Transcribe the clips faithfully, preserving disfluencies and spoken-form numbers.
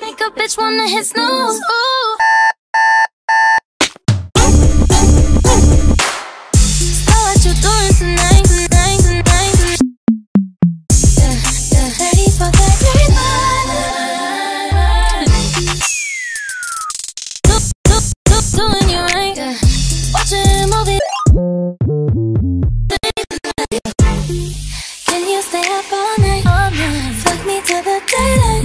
Make a bitch wanna hit snooze. Ooh. So what you doing tonight, tonight, tonight? Yeah, yeah. Ready for the dream. Do, do, do, doing you right. Yeah. Watching a movie. Can you stay up all night? All night. Fuck me till the daylight.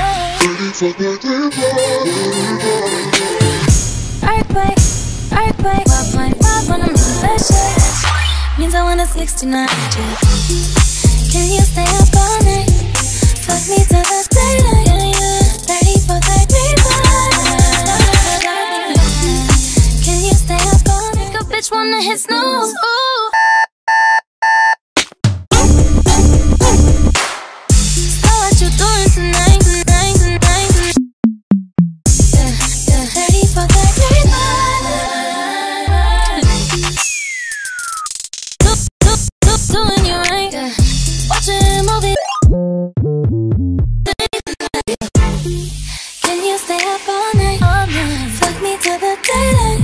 Earthquake, earthquake. twelve point five when I'm in that shit. Means I want a sixty-nine. Can you stay up all night? Fuck me till the daylight. Yeah, yeah. thirty-four, thirty-five. Can you stay up all night? Make a bitch wanna hit snooze. Ooh. So what you doing tonight, tonight, tonight? Yeah, yeah. thirty-four, thirty-five. Do, do, do, doing you right. Yeah. Watching a movie. Can you stay up all night? All night. Fuck me till the daylight.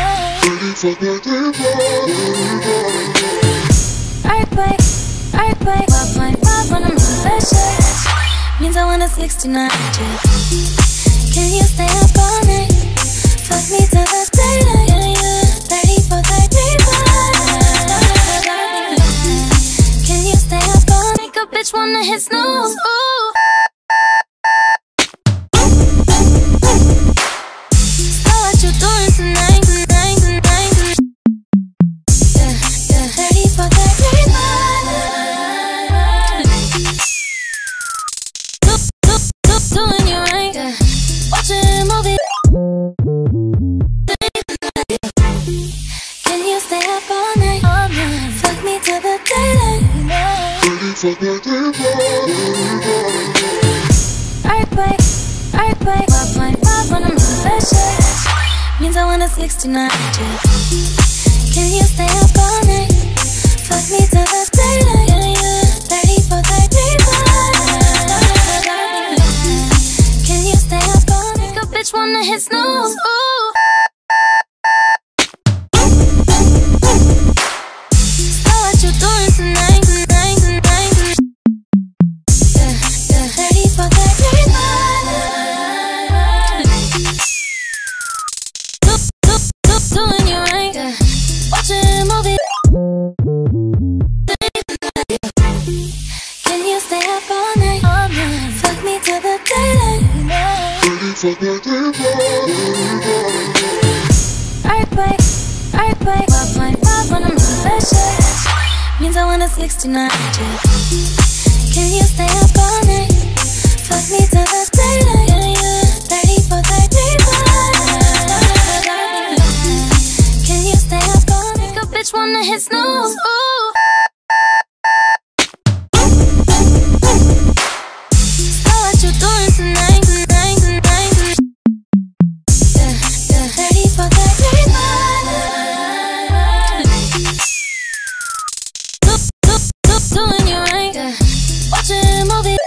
Earthquake, earthquake. twelve point five when I'm in that shit. Means I want a sixty-nine. Can you stay up all night? Fuck me till the daylight. Yeah, yeah. thirty-four, thirty-five. Can you stay up all night? Make a bitch wanna hit snooze. Ooh. So what you doing tonight, tonight, tonight? Yeah, yeah. thirty-four, thirty-five. Do, do, do, doing you right. Yeah. Watching a movie. Can you stay up all night? All night. Fuck me till the daylight. Earthquake, earthquake. twelve point five when I'm in that shit. Means I want a sixty-nine. Can you stay up all night? Fuck me till the daylight. Yeah, yeah. thirty-four, thirty-five. Can you stay up all night? Make a bitch wanna hit snooze. Ooh. So what you doing tonight, tonight, tonight? Yeah, yeah. thirty-four, thirty-five. Do, do, do, doing you right. Yeah. Watching a movie. Can you stay up all night? All night. Fuck me till the daylight. Earthquake, earthquake. twelve point five when I'm in that shit. Means I want a sixty-nine. Can you stay up all night? Fuck me till the daylight. Yeah, yeah. thirty-four, thirty-five. Can you stay up all night? Make a bitch wanna hit snooze. Ooh. So what you doing tonight, tonight, tonight? Yeah, yeah. thirty-four, thirty-five. Do, do, do, doing you right. Yeah. Watching a movie.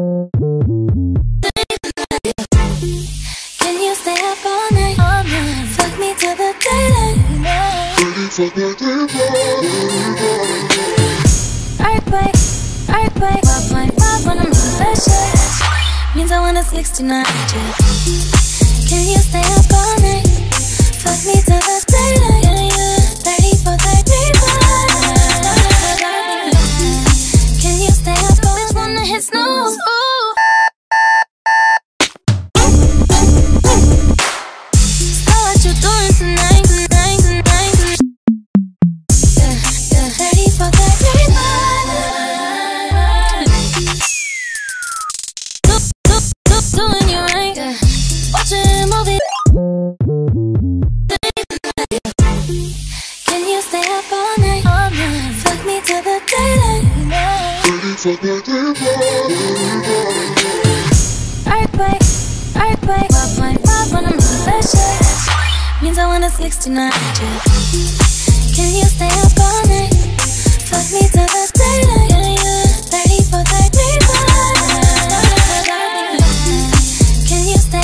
Can you stay up all night? All night. Fuck me till the daylight. Earthquake, earthquake. twelve point five when I'm in that shit. Means I want a sixty-nine. Can you stay up all night? Fuck me till the daylight. Yeah, yeah. thirty-four, thirty-five. Can you stay up all night? Bitch wanna hit snooze. Ooh. So what you doing tonight, tonight, tonight? Yeah, yeah. thirty-four, thirty-five. Do, do, do, doing you right. Yeah. Watching a movie. Can you stay up all night? All night. Fuck me till the daylight. Earthquake, earthquake. twelve point five when I'm in that shit. Means I want a sixty-nine. Can you stay up all night? Fuck me till the daylight. Yeah, yeah. thirty-four, thirty-five. Can you stay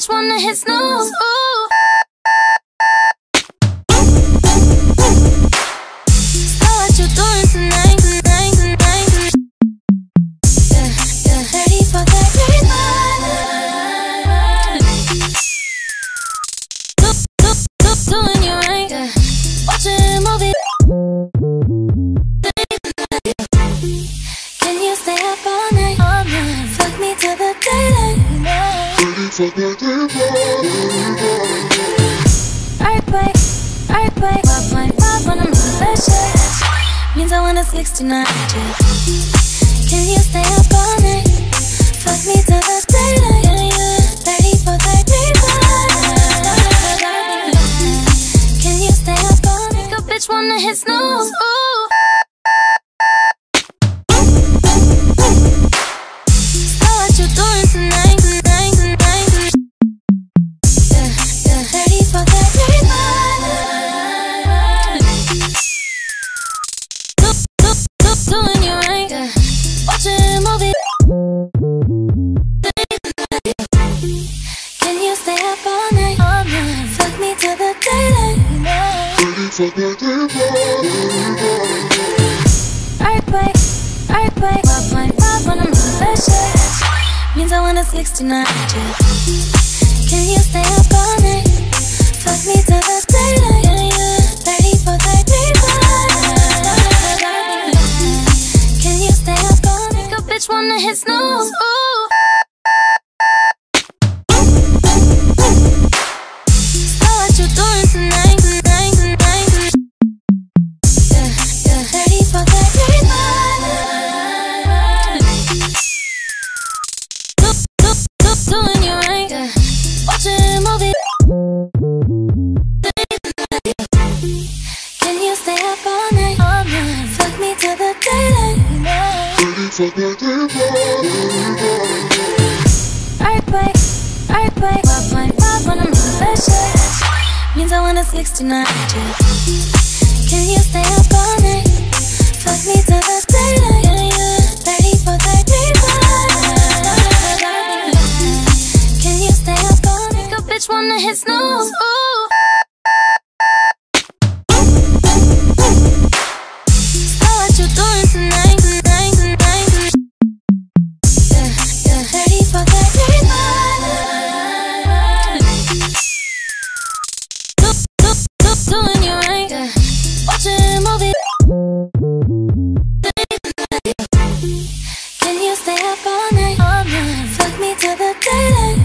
bitch wanna hit snooze. Ooh. So what you doing tonight, tonight, tonight? Yeah, yeah. Thirty for thirty-nine. Do, do, do, doing you right. Yeah. Watching a movie. Can you stay up all night? All night. Fuck me till the daylight. Earthquake, earthquake. Pop my pop when I'm in that shit. Means I want a sixty-nine. Can you stay up all night? Fuck me till the daylight. Yeah, yeah. thirty for thirty-five. Can you stay up all night? Your bitch wanna hit snooze. Ooh. So what you doing tonight, tonight, tonight? Yeah, yeah. thirty for thirty-five. Do, do, do, doing you right. Yeah. Watching a movie. Can you stay up all night? All night. Fuck me till the daylight. Earthquake, earthquake. Pop my pop when I'm in that shit. Means I want a sixty-nine. Can you stay up all night? Fuck me till the daylight. Yeah, yeah. thirty for thirty-five. Can you stay up all night? Your bitch wanna hit snooze. Ooh. So what you doing tonight, tonight, tonight? Yeah, yeah. thirty for thirty-five. Do, do, do, doing you right. Yeah. Watching a movie. Can you stay up all night? All night. Fuck me till the daylight. Earthquake, earthquake. Pop my pop when I'm in that shit. Means I want a sixty-nine. Can you stay up all night? Fuck me till the daylight. Yeah, yeah. thirty for thirty-five. Can you stay up all night? Your bitch wanna hit snooze. Ooh. So what you doing tonight, tonight, tonight? Yeah, yeah. thirty for thirty-five. Do, do, do, doing you right. Yeah. Watching a movie. Can you stay up all night? All night. Fuck me till the daylight.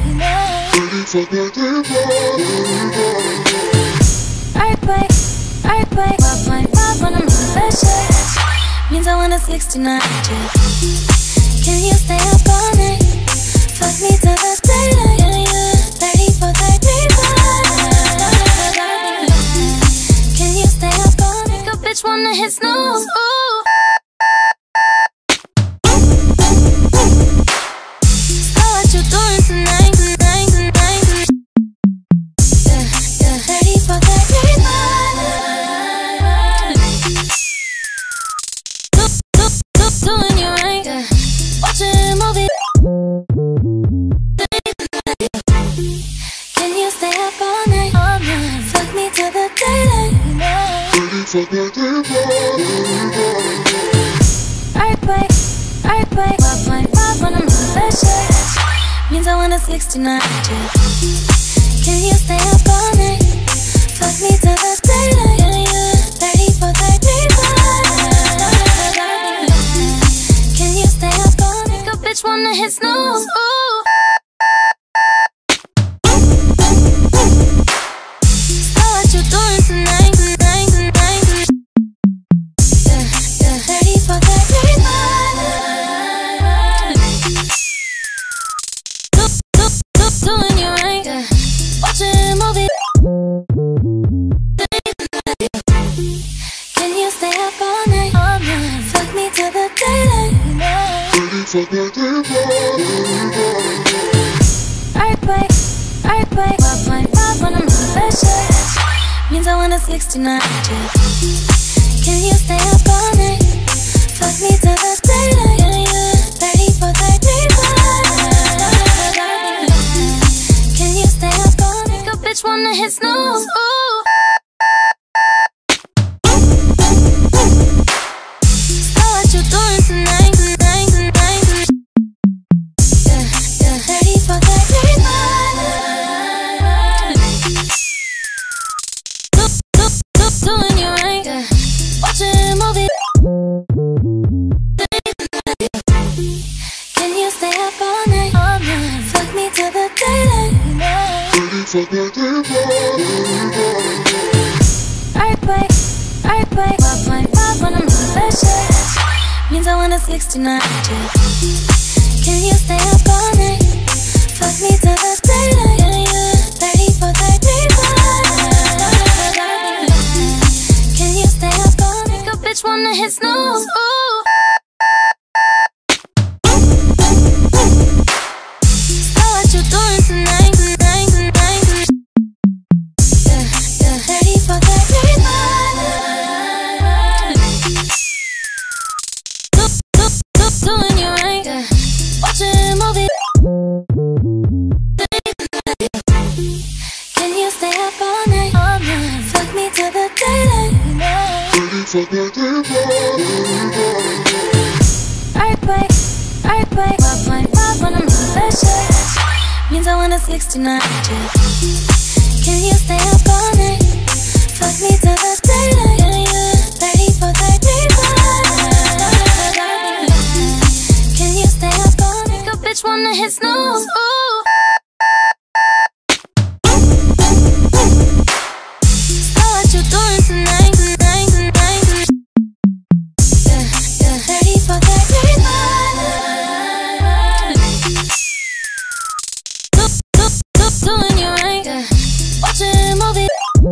Earthquake, earthquake. Pop my pop when I'm in that shit. Means I want a sixty-nine. Can you stay up all night? Fuck me till the daylight. Yeah, yeah. thirty for thirty-five. Can you stay up all night? Your bitch wanna hit snooze. Ooh. So what you doing tonight, tonight, tonight? Yeah, yeah. thirty for thirty-five. Do, do, do, doing you right. Yeah. Watching a movie. Can you stay up all night? All night. Fuck me till the daylight. Earthquake, earthquake. Pop my pop when I'm in that shit. Means I want a sixty-nine. Can you stay up all night? Fuck me till the daylight. Yeah, yeah. thirty for thirty-five. Can you stay up all night? Your bitch wanna hit snooze. Ooh. So what you doing tonight, tonight, tonight? Yeah, yeah. thirty for thirty-five. Do, do, do, doing you right. Yeah. Watching a movie. Can you stay up all night? All night. Fuck me till the daylight. Earthquake, earthquake. Pop my pop when I'm in that shit. Means I want a sixty-nine. Can you stay up all night? Fuck me till the daylight. Yeah, yeah. thirty for thirty-five. Can you wanna hit snooze. Ooh. So what you doing tonight, tonight, tonight? Yeah, yeah. thirty for thirty-five. Do, do, do, doing you right. Yeah. Watching a movie. Can you stay up all night? All night. Fuck me till the daylight. Earthquake, earthquake. twelve point five when I'm in that shit. Means I want a sixty-nine. Can you stay up all night? Fuck me till the daylight. Yeah, yeah. thirty for thirty-five. Can you stay up all night? Make a bitch wanna hit snooze. Ooh. So what you doing tonight, tonight, tonight? Yeah, yeah. thirty for thirty-five. Do, do, do, doing you right. Yeah. Watching a movie. Can you stay up all night? All night. Fuck me till the daylight. Earthquake, earthquake. twelve point five when I'm in that shit. Means I want a sixty-nine. Can you stay up all night? Fuck me till the daylight. Yeah, yeah. thirty for thirty-five. Can you stay up all night? Make a bitch wanna hit snooze. Ooh. So what you doing tonight, tonight, tonight? Yeah, yeah. thirty for thirty-five. Do, do, do, doing you right. Yeah. Watching a movie.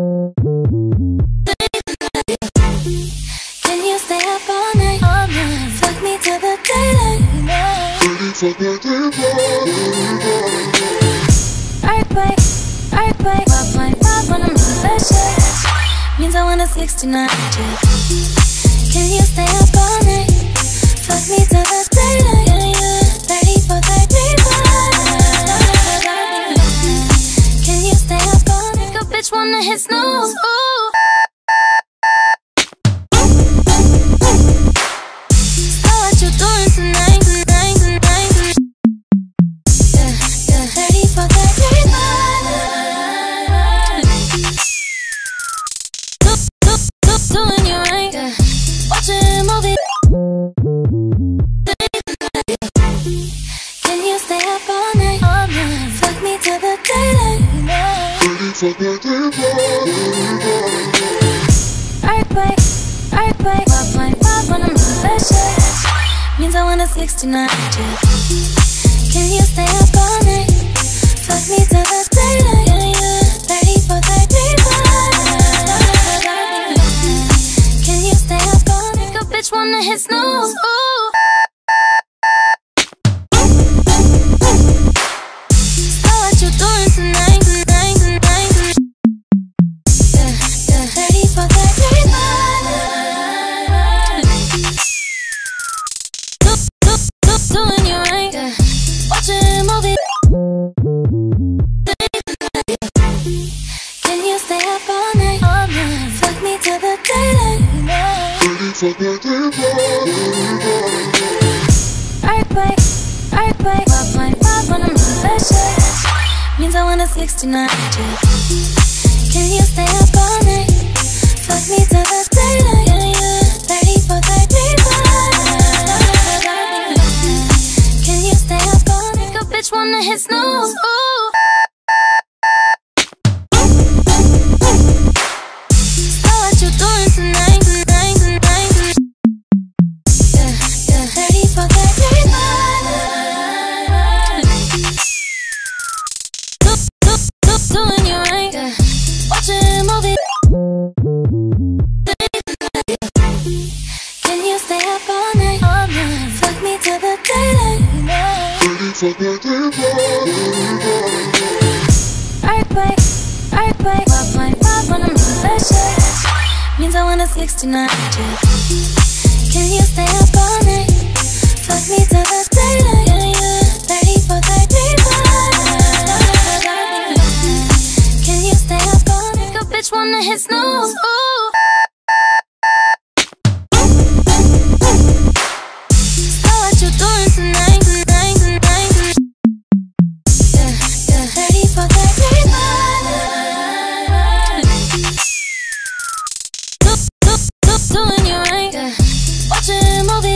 Can you stay up all night? All night. Fuck me till the daylight. Earthquake, earthquake. twelve point five when I'm in that shit. Means I want a sixty-nine. Can you stay up all night? Fuck me till the daylight. Yeah, yeah. thirty for thirty-five. Can you stay up all night? Make a bitch wanna hit snooze. Ooh. So what you doing tonight, tonight, tonight? Yeah, yeah. thirty for thirty-five. Do, do, do, doing you right. Yeah. Watching a movie. Can you stay up all night? All night. Fuck me till the daylight. Earthquake, earthquake. twelve point five when I'm in that shit. Means I want a sixty-nine. Can you stay up all night? Fuck me till the daylight. Yeah, yeah. thirty for thirty-five. Can you stay up all night? Make a bitch wanna hit snooze. Ooh. So what you doing tonight, tonight, tonight? Yeah, yeah. thirty for thirty-five. Do, do, do, doing you right. Yeah. Watching a movie. Can you stay up all night? All night. Fuck me till the daylight. Earthquake, earthquake. twelve point five when I'm in that shit. Means I want a sixty-nine. Can you stay up all night? Fuck me till the daylight. Yeah, yeah. thirty for thirty-five. Can you stay up all night? Make a bitch wanna hit snooze. Ooh. So what you doing tonight, tonight, tonight? Yeah, yeah. thirty for thirty-five. Do, do, do, doing you right. Yeah. Watching a movie. Can you stay up all night? All night. Fuck me till the daylight. Earthquake, earthquake. twelve point five when I'm in that shit. Means I want a sixty-nine. Can you stay up all night? Fuck me till the daylight. Yeah, yeah. thirty for thirty-five. Can you stay hit snooze. Ooh. So what you doing tonight, tonight, tonight? Yeah, yeah. Ready for that do, do, do, doing you right. Yeah. Watching a movie.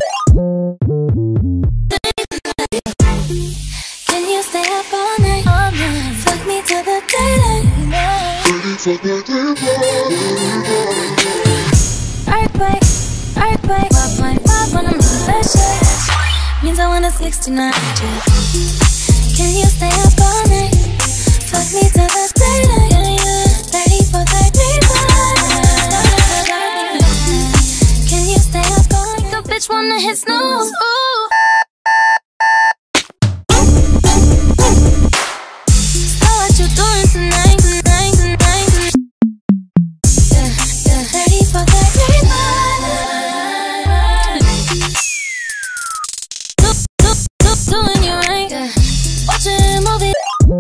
Can you stay up all night? All night. Fuck me till the daylight. Earthquake, earthquake. Walk my walk when I'm in that shit. Means I want a sixty-nine. Can you stay up all night? Fuck me till the daylight. Yeah, yeah. thirty-four, thirty-five. Can you stay up all night? Make a bitch wanna hit snooze. Ooh. So what you doing tonight, tonight, tonight? Yeah, yeah. thirty-four, thirty-five. Do, do, do, doing you right. Yeah. Watching a movie.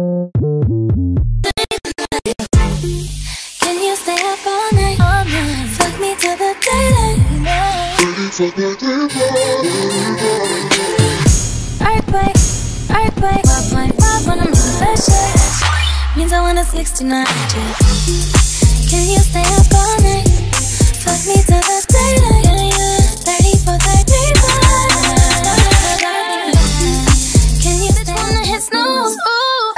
Can you stay up all night? All night. Fuck me till the daylight. Earthquake, earthquake. Walk my walk when I'm in that shit. Means I want a sixty-nine. Can you stay up all night? Fuck me till the daylight. Yeah, yeah. thirty-four, thirty-five. Can you stay wanna hit snooze? Ooh.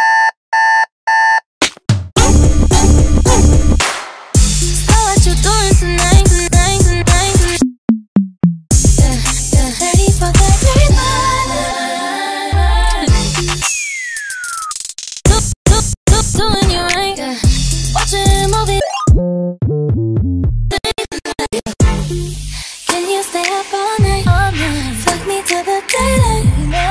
So what you doing tonight, tonight, tonight? Yeah, yeah. thirty-four, thirty-five. Do, do, do, doing you right. Yeah. Watching a movie. Can you stay up all night? All night. Fuck me till the daylight.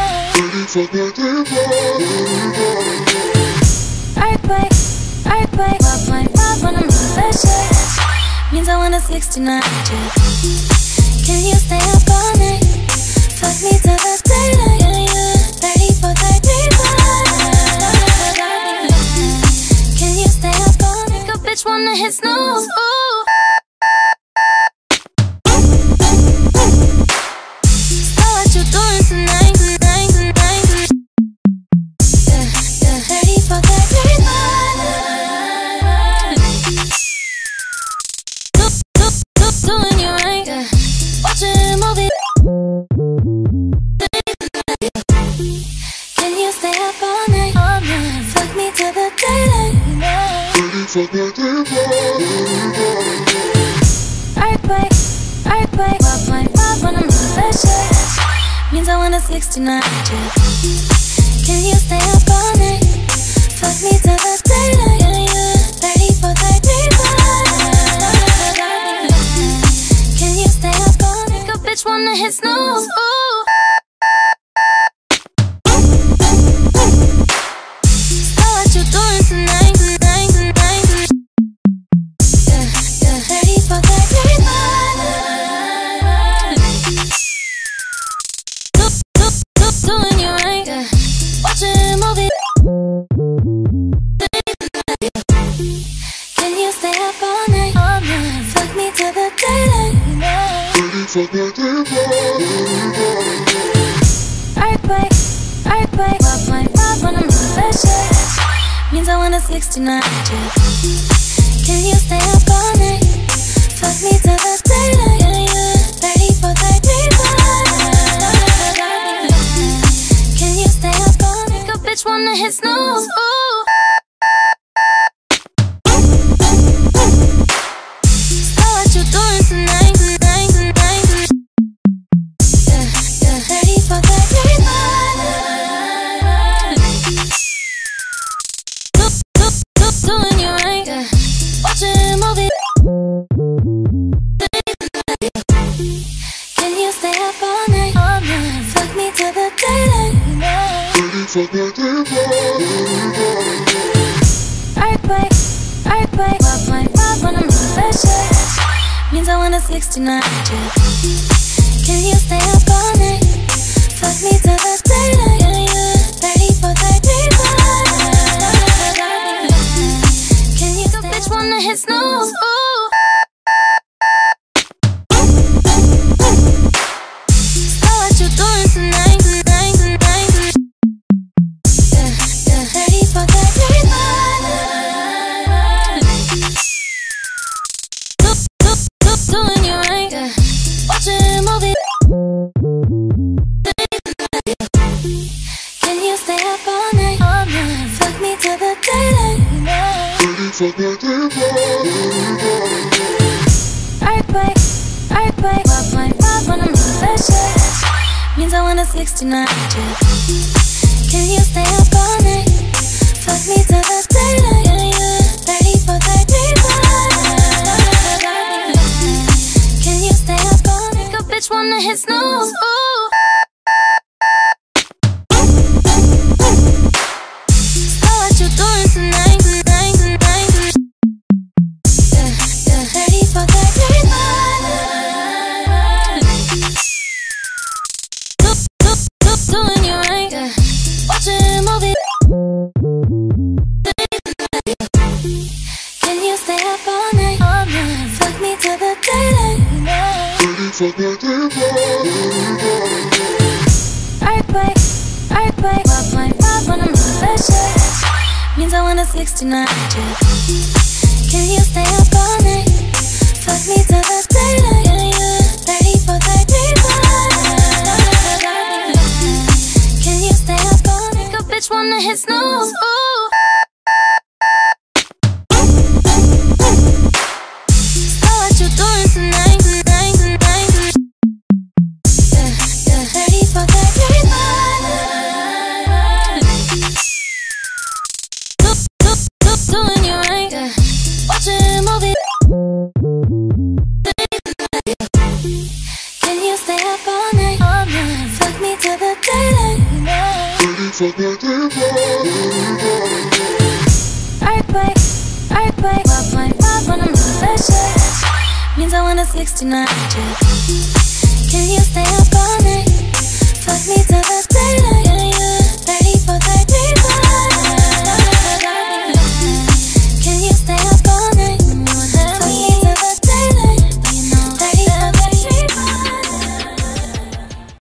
Earthquake, earthquake. Walk my walk when I'm in that shit. Means I want a sixty-nine. Can you stay up all night? Fuck me till the daylight. Yeah, yeah. thirty-four, thirty-five. Can you stay up all night? Make a bitch wanna hit snooze. Ooh. So what you doing tonight, tonight, tonight? Yeah, yeah. thirty-four, thirty-five. Do, do, do, doing you right. Yeah. Watching a movie. Can you stay up all night? All night. Fuck me till the daylight. Earthquake, earthquake. Walk my walk when I'm in that shit. Means I want a sixty-nine. Can you stay up all night? Fuck me till the daylight. Yeah, yeah. thirty-four, thirty-five. Can you stay up all night? Make a bitch wanna hit snooze. Ooh. So what you doing tonight, tonight, tonight? Yeah, yeah. thirty-four, thirty-five. Do, do, do, doing you right. Yeah. Watching a movie. Can you stay up all night? All night. Fuck me till the daylight. Earthquake, earthquake. Walk my walk when I'm in that shit. Means I want a sixty-nine. Can you stay up all night? Fuck me till the daylight. Yeah, yeah. thirty-four, thirty-five. Can you stay up all night? Make a bitch wanna hit snooze. Ooh. So what you doing tonight, tonight, tonight? Yeah, yeah. thirty-four, thirty-five. Do, do, do, doing you right. Yeah. Watching a movie. Can you stay up all night? All night. Fuck me till the daylight. Earthquake, earthquake. Walk my walk when I'm in that shit. Means I want a sixty-nine. Can you stay up all night? Fuck me till the daylight. Yeah, yeah. thirty-four, thirty-five. Can you stay up? Bitch wanna hit snooze. Ooh. me till the daylight. Earthquake, earthquake. Pop my rock when I'm in that shit. Means I want a sixty-nine jet. Can you stay up all night? Fuck me till the daylight. Yeah, yeah. thirty-four, thirty-five. Can you stay up all night? Go bitch wanna hit snooze. Ooh. So what you doing tonight, tonight, tonight, tonight? Yeah, yeah. thirty-four, thirty-five. Do, do, do, doing you right. Yeah. Watching a movie. Can you stay up all night? All night. Fuck me till the daylight. Earthquake, earthquake. Pop my rock when I'm in that shit. Means I want a sixty-nine jet. Can you stay up all night? Fuck me till the daylight. Yeah, yeah. thirty-four, thirty-five. Can you stay up all night? Go bitch wanna hit snooze. Ooh. So what you doing tonight, tonight, tonight, tonight? Yeah, yeah. thirty-four, thirty-five. Do, do, do, doing you right. Yeah. Watching a movie. Can you stay up all night? All night. Fuck me till the daylight. Earthquake, earthquake. Pop my rock when I'm in that shit. Means I want a sixty-nine jet. Can you stay up all night? Fuck me till the